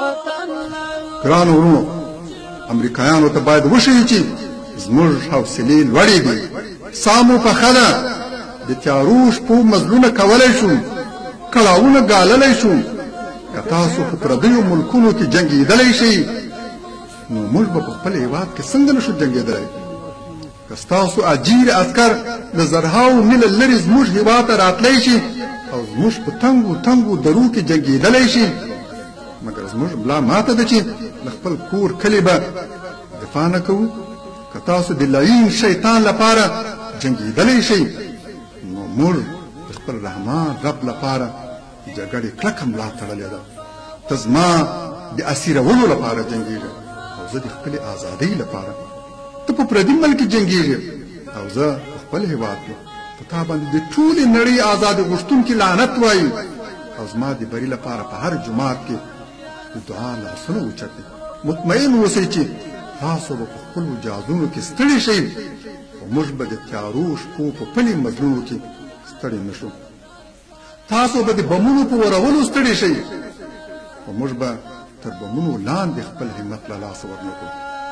ګرانو ورونو امریکایانو ته باید وښیي چې زموږ حوصلې لوړې دي سامو پخه ده د تیارو شپو مزلونه کولی شو کړاوونه ګاللی شو که تاسو په پردیو ملکونو کې جنګېدلی شئ نو موږ به په خپل هېواد کې څنګه نشو جنګېدلی که ستاسو اجیر عسکر د زرهاو میله لرې زموږ هېواد ته راتلی شي او زموږ په تنګو تنګو درو کې جنګېدلی شي مګر زموږ ملا ماته ده چې د خپل کور کلي به دفاع نه کوو که تاسو د لعین شیطان لپاره جنګېدلی شئ نو موږ د خپل رحمان رب لپاره جګړې کلکه ملا تړلې ده ته زما د اسیرولو لپاره جنګېږې او زه د خپلې ازادۍ لپاره ته په پردي ملک کې جنګېږې او زه په خپل هېواد کې په تا باندې د ټولې نړۍ ازادي غوښتونکي لعنت وایي او زما د بري لپاره په هر جومات کې د دعا لاسونه اوچتې مطمئن اوسئ چې تاسو به په خپلو جهازونو کې ستړي شئ او موږ به د تیارو شپو په پلي مزلونو کې ستړي نه شو تاسو به د بمونو په ورولو ستړي شئ او موږ به تر بمونو لاندې خپل همت له لاسه ورنکړو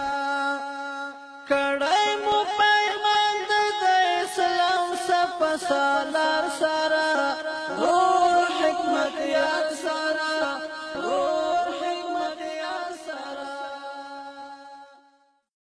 کړی مو پیمان د اسلام صفه سالار سره نور حکمت یاد سره